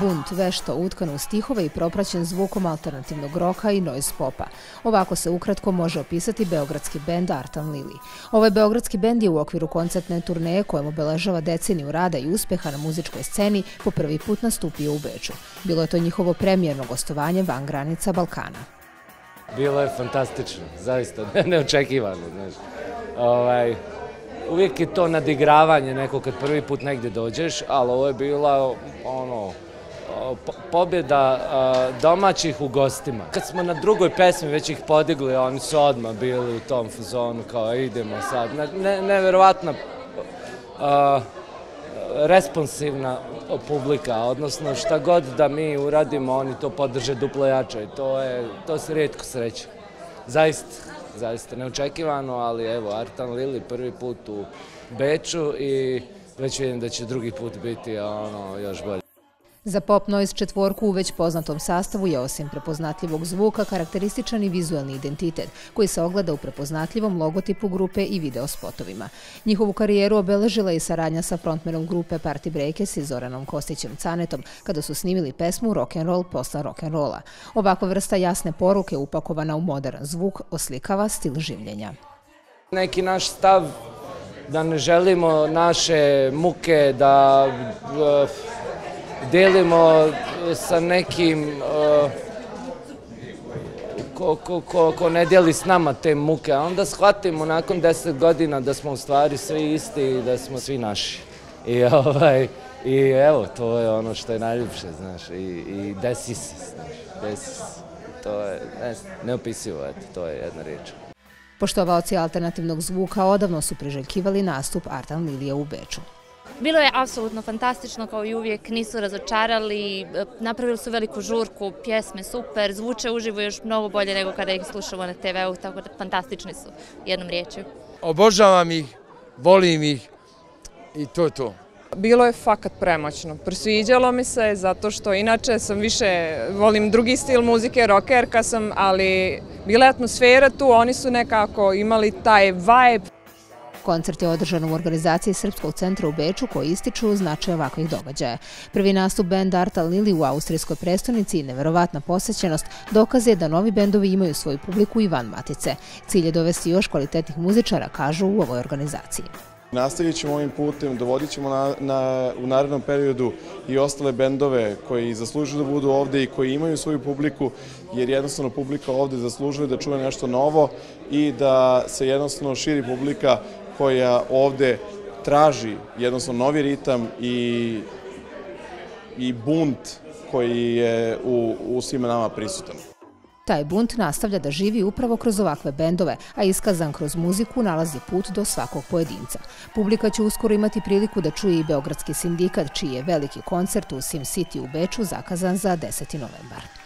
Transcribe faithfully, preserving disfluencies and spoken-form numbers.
bunt vešto utkan u stihove i propraćen zvukom alternativnog roka i noise popa. Ovako se ukratko može opisati beogradski bend Artan Lili. Ovaj beogradski bend je u okviru koncertne turneje kojom obeležava deceniju rada i uspeha na muzičkoj sceni po prvi put nastupio u Beču. Bilo je to njihovo premijerno gostovanje van granica Balkana. Bilo je fantastično, zaista neočekivano. Ovaj, uvijek je to nadigravanje neko kad prvi put negdje dođeš, ali ovo je bila ono, pobjeda domaćih u gostima. Kad smo na drugoj pesmi već ih podigli, oni su odmah bili u tom fazonu kao idemo sad. Ne, neverovatna a, responsivna publika, odnosno šta god da mi uradimo, oni to podrže duplo jače i to, je, to se rijetko sreće. Zaista, zaista neočekivano, ali evo, Artan Lili prvi put u Beču i već vidim da će drugi put biti ono, još bolje. Za pop noise četvorku u već poznatom sastavu je osim prepoznatljivog zvuka karakterističan i vizualni identitet koji se ogleda u prepoznatljivom logotipu grupe i videospotovima. Njihovu karijeru obeležila je i saradnja sa frontmenom grupe Party Breakers i Zoranom Kostićem Canetom kada su snimili pesmu Rock'n'Roll posla rock'n'rolla. Ovakva vrsta jasne poruke upakovana u moderan zvuk oslikava stil življenja. Neki naš stav da ne želimo naše muke da delimo sa nekim ko, ko, ko, ko ne dijeli s nama te muke, a onda shvatimo nakon deset godina da smo u stvari svi isti i da smo svi naši. I, ovaj, i evo, to je ono što je najljepše, znaš, i, i desi se, znaš, desi se. To je ne, neopisivo, eto, to je jedna riječ. Poštovaoci alternativnog zvuka odavno su priželjkivali nastup Artan Lilija u Beču. Bilo je apsolutno fantastično, kao i uvijek, nisu razočarali, napravili su veliku žurku, pjesme super, zvuče uživo još mnogo bolje nego kada ih slušamo na te veu, tako da fantastični su, jednom riječju. Obožavam ih, volim ih i to je to. Bilo je fakat premoćno. Presviđalo mi se zato što inače sam više, volim drugi stil muzike, rockerka sam, ali bila je atmosfera tu, oni su nekako imali taj vibe. Koncert je održan u organizaciji Srpskog centra u Beču koji ističu značaj ovakvih događaja. Prvi nastup benda Artan Lili u austrijskoj prestonici i neverovatna posjećenost dokaz je da novi bendovi imaju svoju publiku i van matice. Cilj je dovesti još kvalitetnih muzičara, kažu u ovoj organizaciji. Nastavit ćemo ovim putem, dovodit ćemo na, na, u narednom periodu i ostale bendove koji zaslužuju da budu ovde i koji imaju svoju publiku, jer jednostavno publika ovde zaslužuje da čuje nešto novo i da se jednostavno širi publika koja ovde traži jednostavno novi ritam i, i bunt koji je u, u svima nama prisutan. Taj bunt nastavlja da živi upravo kroz ovakve bendove, a iskazan kroz muziku nalazi put do svakog pojedinca. Publika će uskoro imati priliku da čuje i Beogradski sindikat, čiji je veliki koncert u Sim City u Beču zakazan za deseti novembar.